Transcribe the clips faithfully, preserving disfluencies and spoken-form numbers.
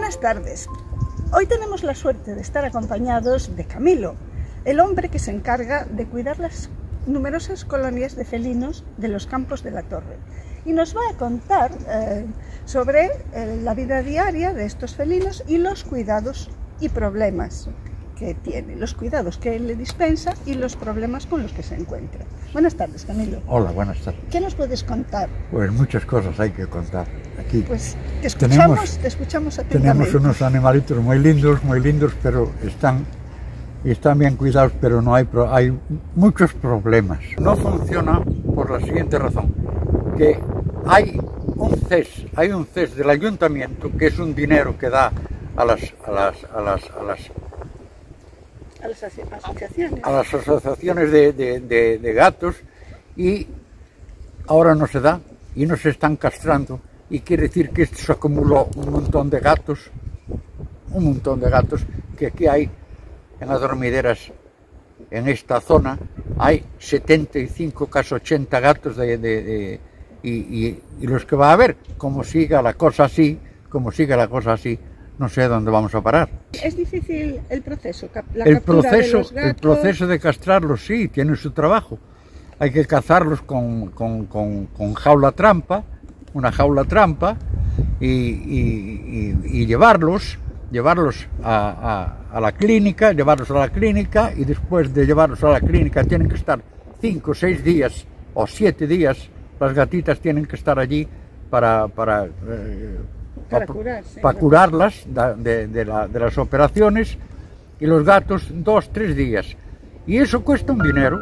Buenas tardes. Hoy tenemos la suerte de estar acompañados de Camilo, el hombre que se encarga de cuidar las numerosas colonias de felinos de los Campos de la Torre. Y nos va a contar eh, sobre eh, la vida diaria de estos felinos y los cuidados y problemas que tiene, los cuidados que él le dispensa y los problemas con los que se encuentra. Buenas tardes, Camilo. Hola, buenas tardes. ¿Qué nos puedes contar? Pues muchas cosas hay que contar aquí. Pues te escuchamos, tenemos, te escuchamos atentamente. Tenemos unos animalitos muy lindos, muy lindos, pero están, están bien cuidados, pero no hay, hay muchos problemas. No funciona por la siguiente razón, que hay un C E S, hay un C E S del ayuntamiento, que es un dinero que da a las, a las, a las, a las A las asociaciones. A las asociaciones de, de, de, de gatos, y ahora no se da y no se están castrando, y quiere decir que esto se acumuló un montón de gatos, un montón de gatos que aquí hay en las dormideras, en esta zona hay setenta y cinco, casi ochenta gatos de, de, de, y, y, y los que va a haber, como siga la cosa así, como siga la cosa así, no sé dónde vamos a parar. ¿Es difícil el proceso? La el, captura proceso de los gatos? el proceso de castrarlos, sí, tiene su trabajo. Hay que cazarlos con, con, con, con jaula trampa, una jaula trampa, y, y, y, y llevarlos, llevarlos a, a, a la clínica, llevarlos a la clínica, y después de llevarlos a la clínica tienen que estar cinco, seis días o siete días, las gatitas tienen que estar allí para... para eh, Para, curar, sí, para curarlas de, de, la, de las operaciones, y los gatos dos, tres días. Y eso cuesta un dinero.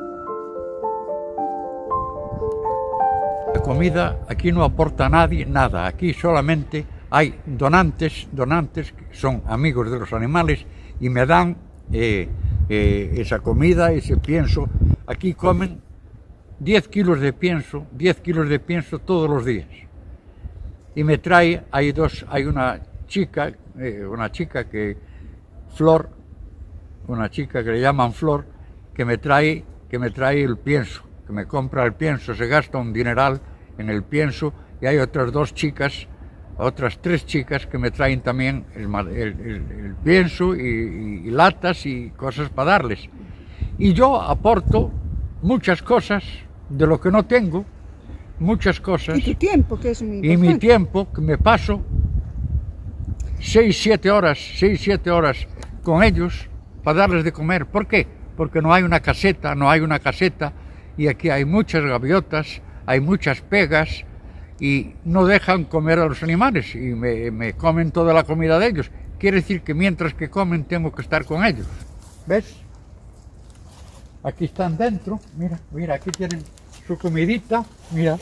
La comida aquí no aporta a nadie nada. Aquí solamente hay donantes, donantes que son amigos de los animales y me dan eh, eh, esa comida, ese pienso. Aquí comen diez kilos de pienso, diez kilos de pienso todos los días. Y me trae, hay dos, hay una chica, eh, una chica que, Flor, una chica que le llaman Flor, que me trae, que me trae el pienso, que me compra el pienso, se gasta un dineral en el pienso, y hay otras dos chicas, otras tres chicas que me traen también el, el, el, el pienso y, y, y latas y cosas para darles. Y yo aporto muchas cosas de lo que no tengo, muchas cosas. Y tu tiempo, que es muy importante. Y mi tiempo, que me paso seis, siete horas, seis, siete horas con ellos para darles de comer. ¿Por qué? Porque no hay una caseta, no hay una caseta, y aquí hay muchas gaviotas, hay muchas pegas, y no dejan comer a los animales, y me, me comen toda la comida de ellos. Quiere decir que mientras que comen tengo que estar con ellos. ¿Ves? Aquí están dentro, mira, mira, aquí tienen su comidita, mira,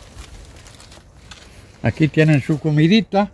aquí tienen su comidita.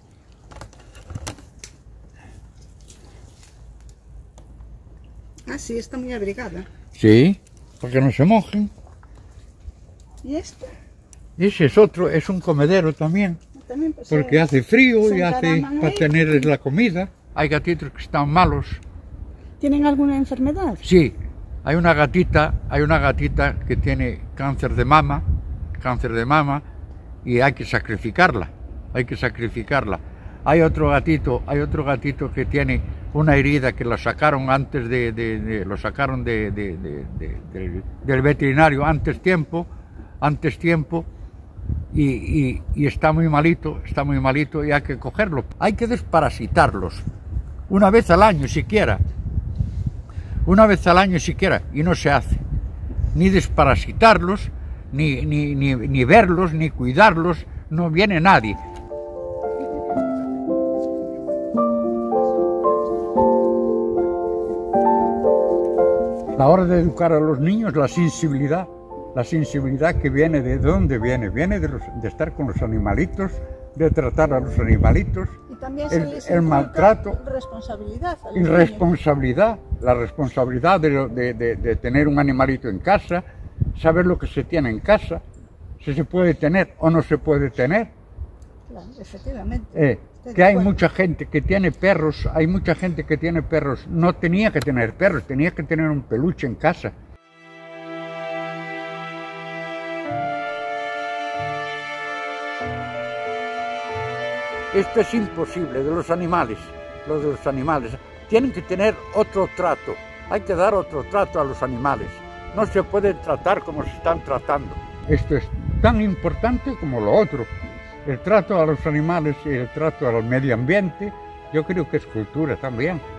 Ah, sí, está muy abrigada. Sí, porque no se mojen. ¿Y esto? Ese es otro, es un comedero también, También, pues, porque hace frío y hace para ahí. tener la comida. Hay gatitos que están malos. ¿Tienen alguna enfermedad? Sí. Hay una gatita, hay una gatita que tiene cáncer de mama, cáncer de mama, y hay que sacrificarla, hay que sacrificarla. Hay otro gatito, hay otro gatito que tiene una herida que lo sacaron antes de, de, de lo sacaron de, de, de, de, de, del veterinario antes tiempo, antes tiempo, y, y, y está muy malito, está muy malito y hay que cogerlo. Hay que desparasitarlos una vez al año siquiera. Una vez al año siquiera, y no se hace. Ni desparasitarlos, ni, ni, ni, ni verlos, ni cuidarlos, no viene nadie. A la hora de educar a los niños, la sensibilidad, la sensibilidad que viene, ¿de dónde viene? Viene de, los, de estar con los animalitos, de tratar a los animalitos. Y también el, se les el maltrato, responsabilidad a los y niños. responsabilidad, la responsabilidad de, de, de, de tener un animalito en casa, saber lo que se tiene en casa, si se puede tener o no se puede tener. Claro, efectivamente. Eh, que hay mucha gente que tiene perros, hay mucha gente que tiene perros, no tenía que tener perros, tenía que tener un peluche en casa. Esto es imposible, de los animales, lo de los animales. Tienen que tener otro trato, hay que dar otro trato a los animales. No se puede tratar como se están tratando. Esto es tan importante como lo otro. El trato a los animales y el trato al medio ambiente, yo creo que es cultura también.